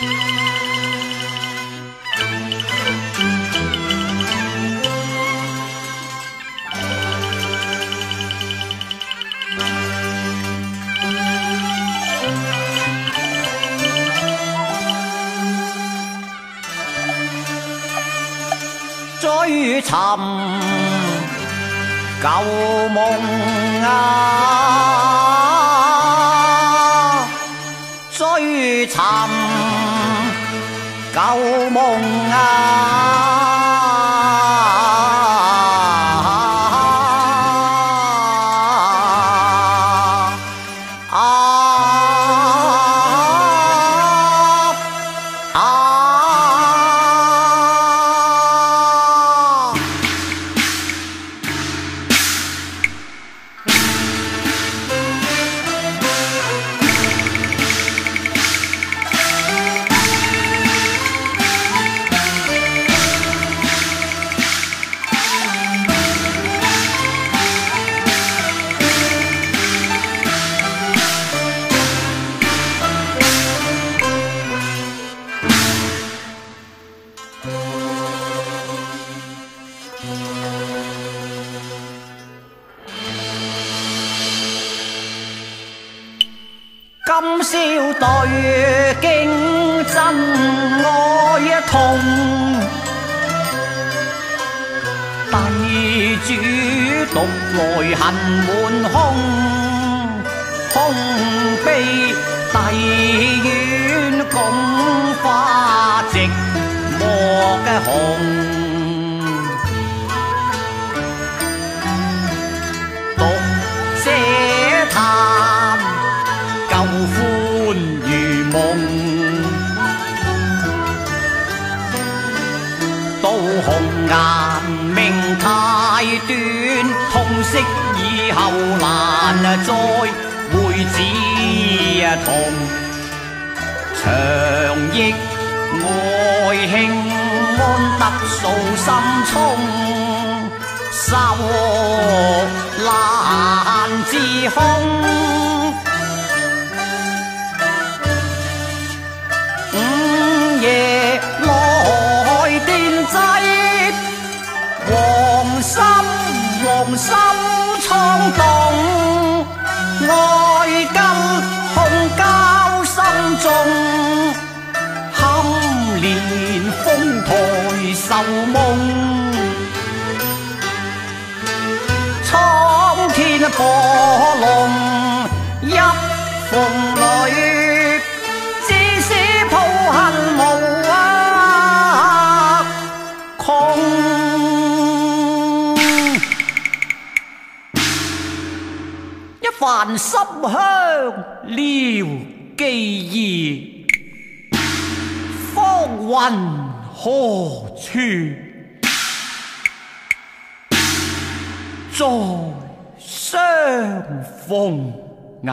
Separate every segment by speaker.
Speaker 1: 追尋舊夢啊，追尋舊夢啊。今宵對鏡真愛痛，帝主獨來恨滿胸，空悲帝苑共花寂寞嘅紅。刀紅顏命太短，痛惜以後難再會只同，長憶愛卿安得訴心衷，愁難自控。午夜來電掣，黃心蒼動，愛跟空交心中，堪憐風台愁夢，蒼天火龍一鳳裏，只使抱恨無空。一瓣心香撩寄意，芳雲何處再相逢啊！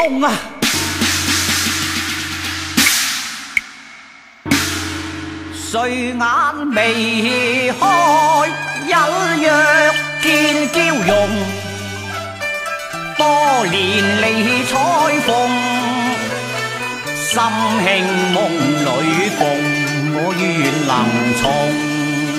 Speaker 1: 痛啊！睡眼未開，隱約見嬌容。多年離彩鳳，心興夢裏逢，我願能從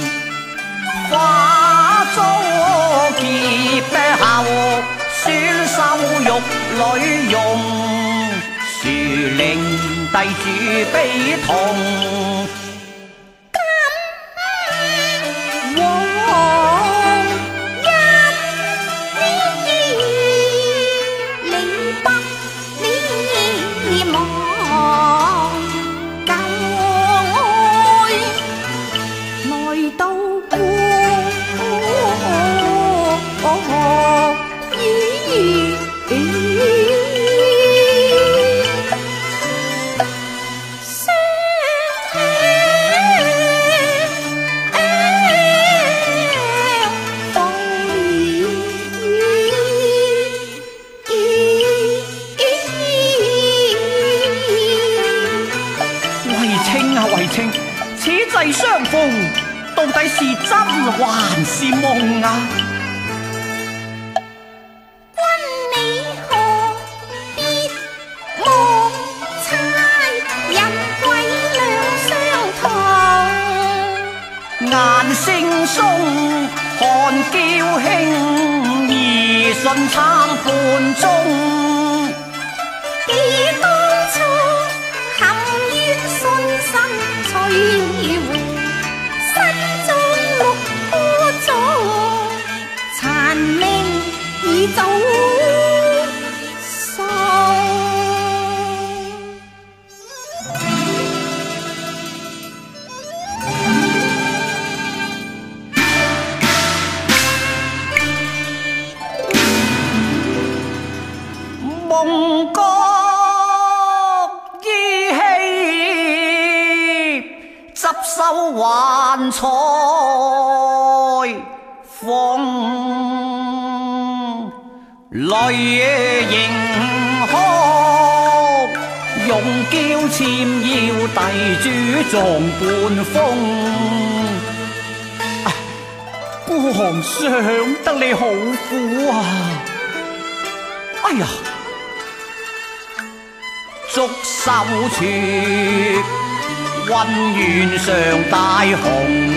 Speaker 1: 花燭劫後，選秀玉女容，殊令帝主悲痛。此際相逢，到底是真還是夢啊？
Speaker 2: 君你何必莫猜，人貴兩相同。
Speaker 1: 顏惺忪，看嬌輕，兒信參半鐘。
Speaker 2: 記當初含冤信心。翠湖身中六顆種，殘命已早喪。
Speaker 1: 夢覺執手還彩鳳，淚盈哭，用嬌纖腰帝主撞半風。孤寒想得你好苦啊！哎呀，觸手處溫願上大紅。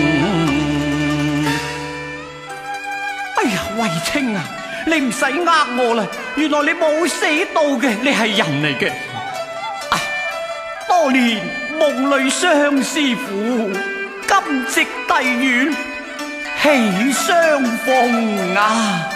Speaker 1: 哎呀，衛青啊，你唔使呃我啦，原來你冇死到嘅，你係人嚟嘅。啊，多年夢裏相思苦，今夕帝院喜相逢啊！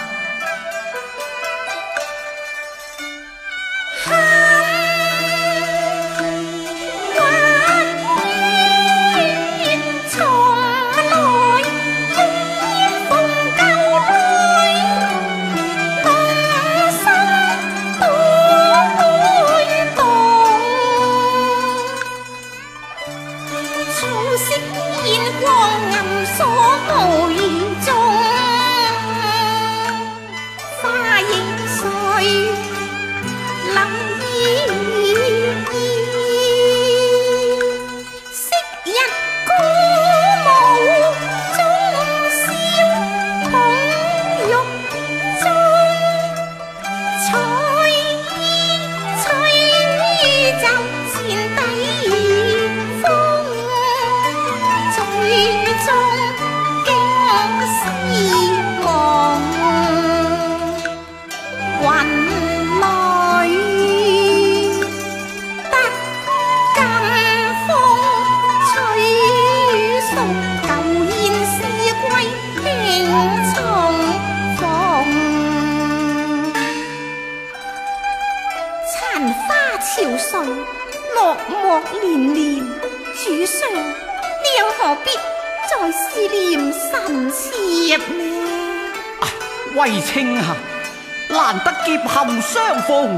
Speaker 2: 落寞連連，主上，你又何必再思念臣妾呢？
Speaker 1: 衛青啊，難得劫後相逢，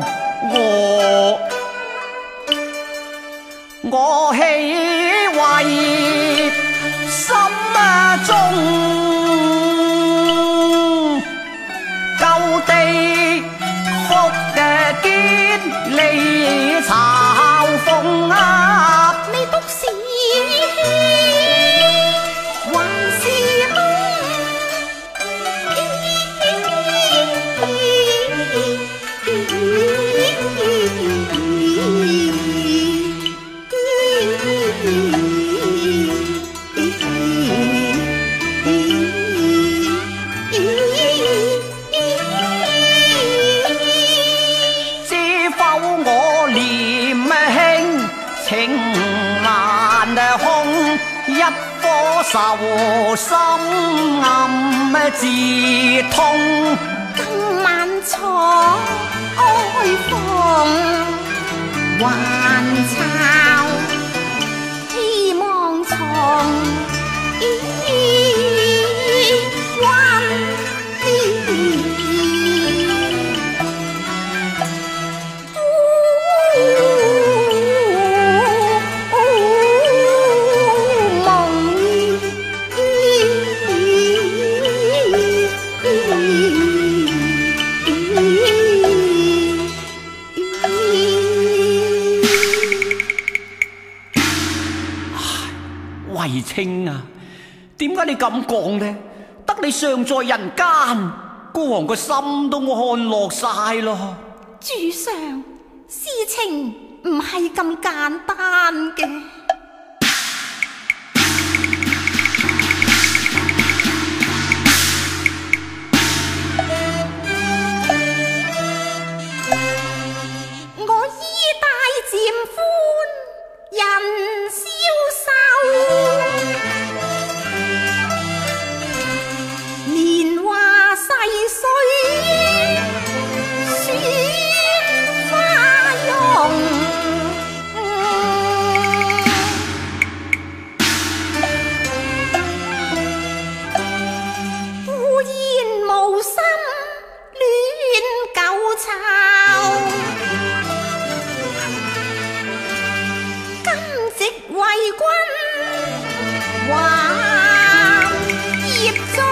Speaker 1: 我喜為心中舊地復見。 顆愁心暗自痛，
Speaker 2: 更漫長哀風，還巢希望從幻
Speaker 1: 衛青啊，點解你咁講呢？得你尚在人間，孤王個心都安樂晒咯。
Speaker 2: 主上，事情唔係咁簡單嘅。我衣帶漸寬，人消瘦，年華逝水，雪花容。故然無心戀舊巢，今夕為君還業種。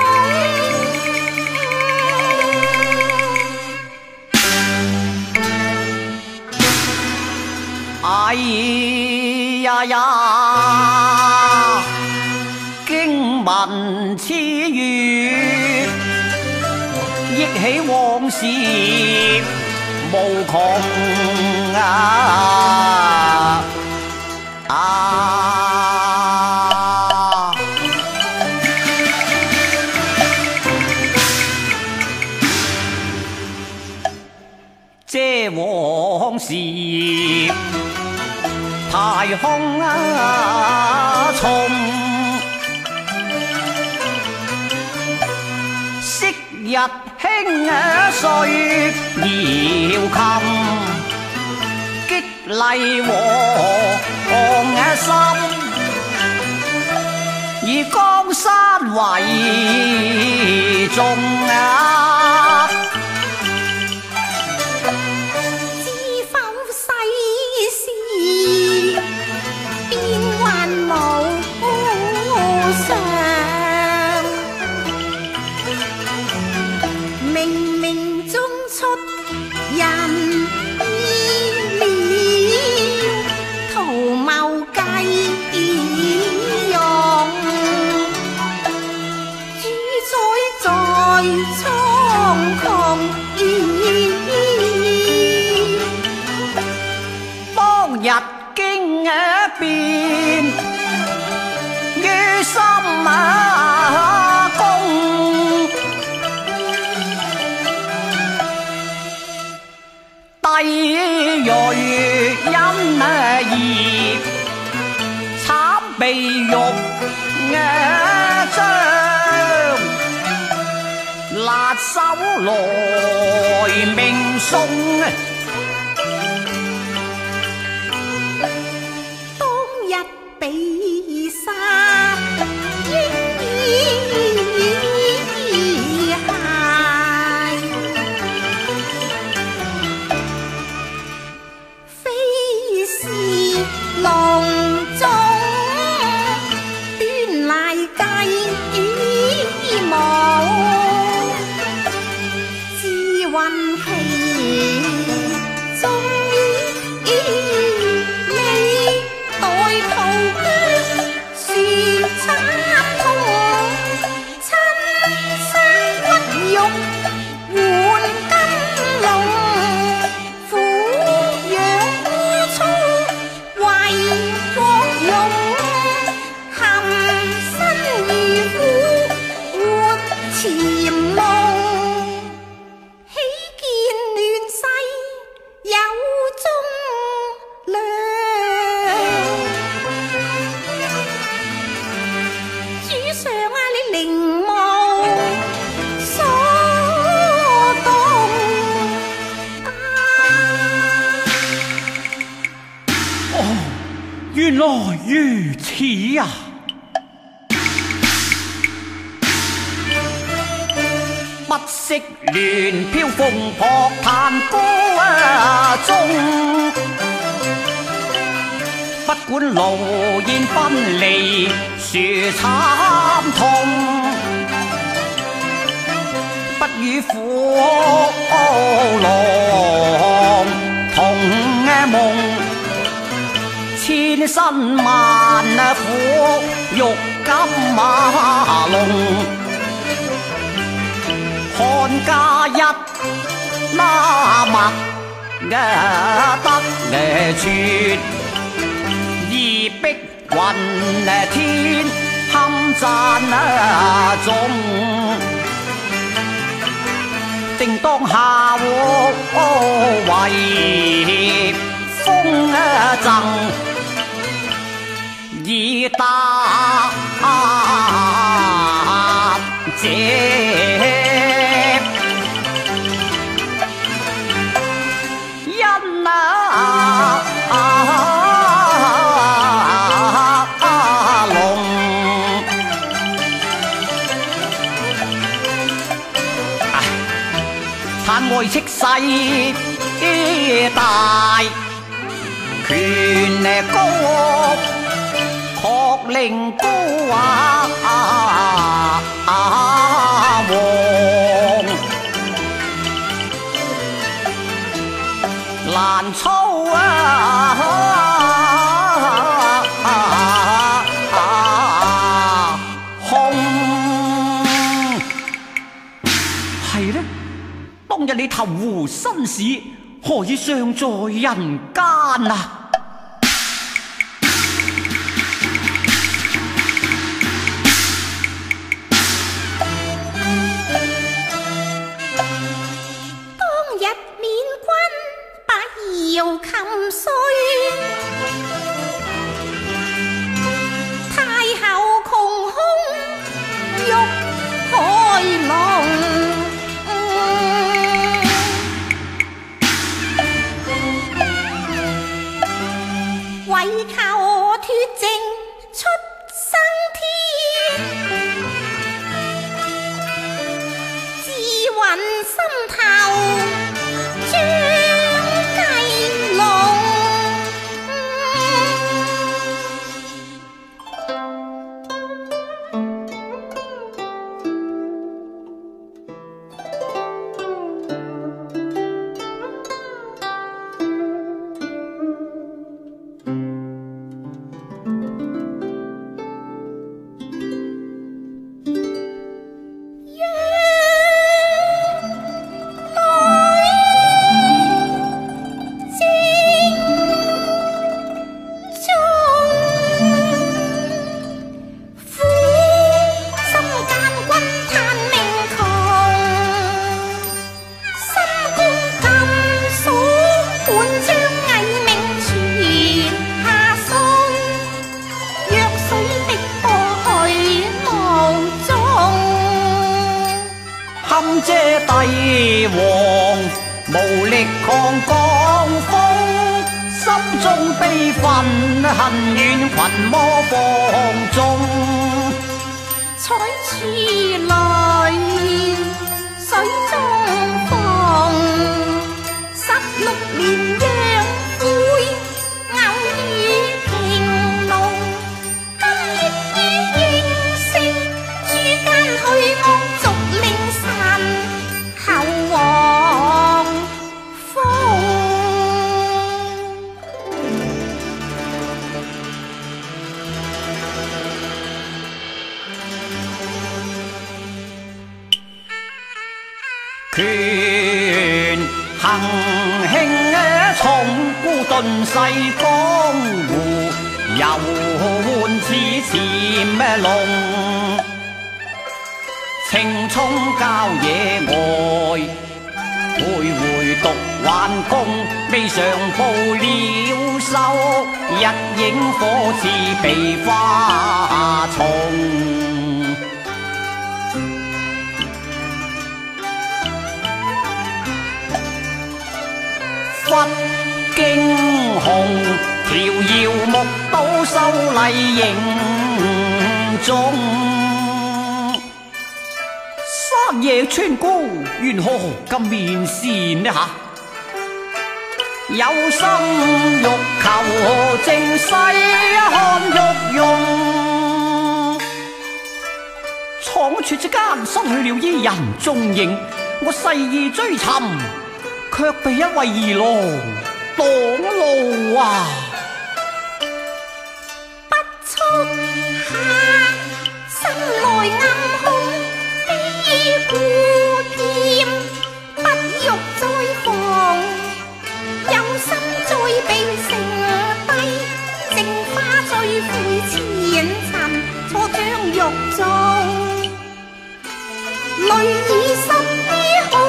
Speaker 1: 哎呀呀，經聞此語，憶起往事無窮這往事太空重，昔日輕碎瑤琴，激勵和心，以江山為重日經變於心公，帝銳因義慘被辱將，辣手來命送。
Speaker 2: 被殺害，非是隆重端賴計謀，自運其中前上啊，你靈無所動
Speaker 1: 哦，原來如此啊！不惜亂飄風撲炭歌中，不管勞燕分離樹慘痛，不與虎狼同夢，千辛萬苦欲金馬龍。看家一那默得絕，而逼雲天堪讚中。正當下為風贈，已答這。嘆愛戚勢大，權高確令高王，難操控。係呢？當日你投湖生死，何以尚在人間啊？
Speaker 2: 當日緬軍把姚琴碎，太后窮空欲開龍。為求脫證出生天，自勻心頭張繼龍。
Speaker 1: 這帝王無力抗江風，心中悲憤恨怨群魔放縱，
Speaker 2: 採處來水中放，16年讓灰偶遇平龍，今亦於應聲諸間去惡俗令神後王風。
Speaker 1: 權行輕重孤遁世江湖，遊玩似潛龍，青葱郊野外，徘徊獨玩功，未嘗報了仇，一影火似被花蟲。 秀麗迎眾。山野川高，緣何咁面善呢吓？有心欲求正西看玉容，倉促之間失去了伊人蹤影。我誓意追尋，卻被一位兒郎擋路啊！
Speaker 2: 不速下，心內暗恐悲故劍，不欲再防，有心再被剩低，剩花追悔前塵，錯將玉中，淚已濕於胸。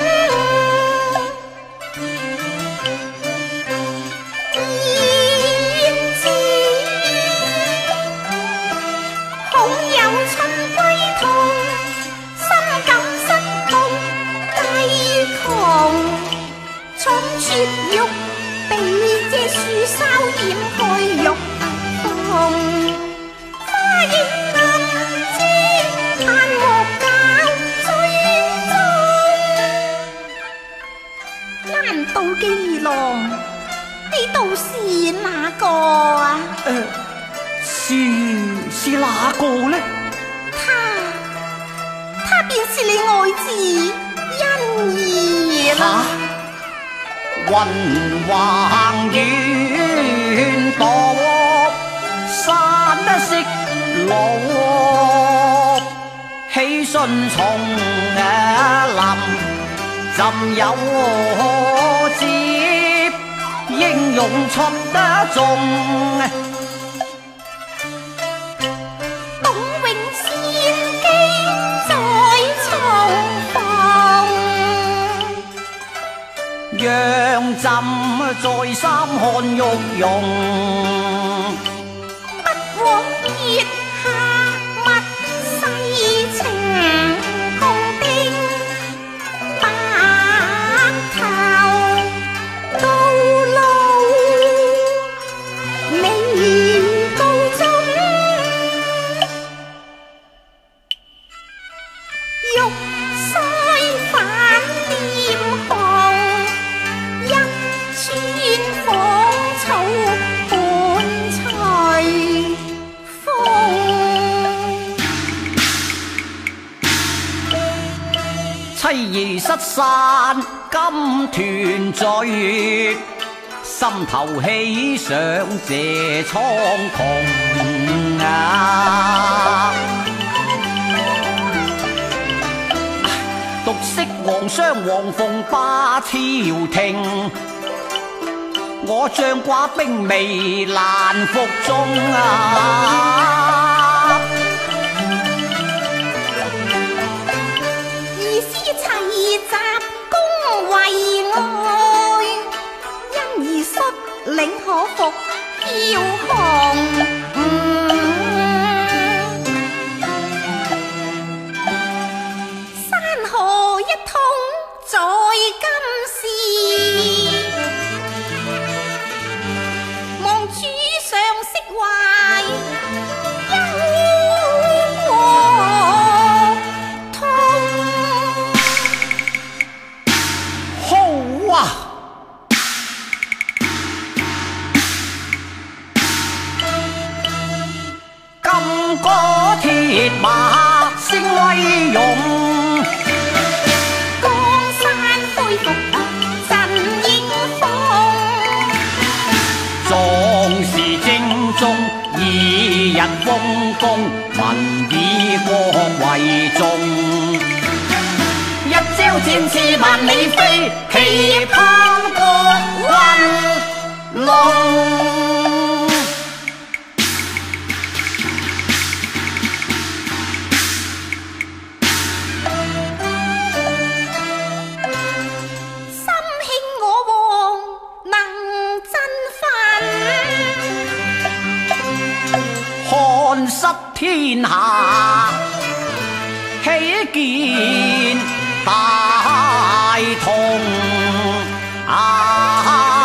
Speaker 2: 玉被這樹梢掩蓋玉紅，花影暗知盼莫教追蹤。難道嘅兒郎，呢度是哪個啊？
Speaker 1: 是哪個呢？
Speaker 2: 他便是你愛子欣兒啦。
Speaker 1: 雲橫遠墮，山色綠，喜訊從林，怎有接英勇出得眾？
Speaker 2: 董永先機在重逢。
Speaker 1: 讓朕再三看玉容，
Speaker 2: 不枉月下密世情共定，白頭到老未告終。玉腮反臉紅，千芳草伴隨風，
Speaker 1: 妻兒失散今團聚，心頭喜想這蒼穹啊！獨惜皇商黃鳳霸朝廷，我將寡兵微難服眾啊！
Speaker 2: 義師齊集公為愛，因而率領可服梟雄。山河一統在今時，望主上釋懷憂和痛。
Speaker 1: 好啊！金戈鐵馬聲威勇，
Speaker 2: 江山恢復振英風，
Speaker 1: 壯士精忠，以日豐功，民以國為重。一朝展翅萬里飛，旗拋國運龍。
Speaker 2: 心興我王能振奮，
Speaker 1: 看失天下，喜見大同啊！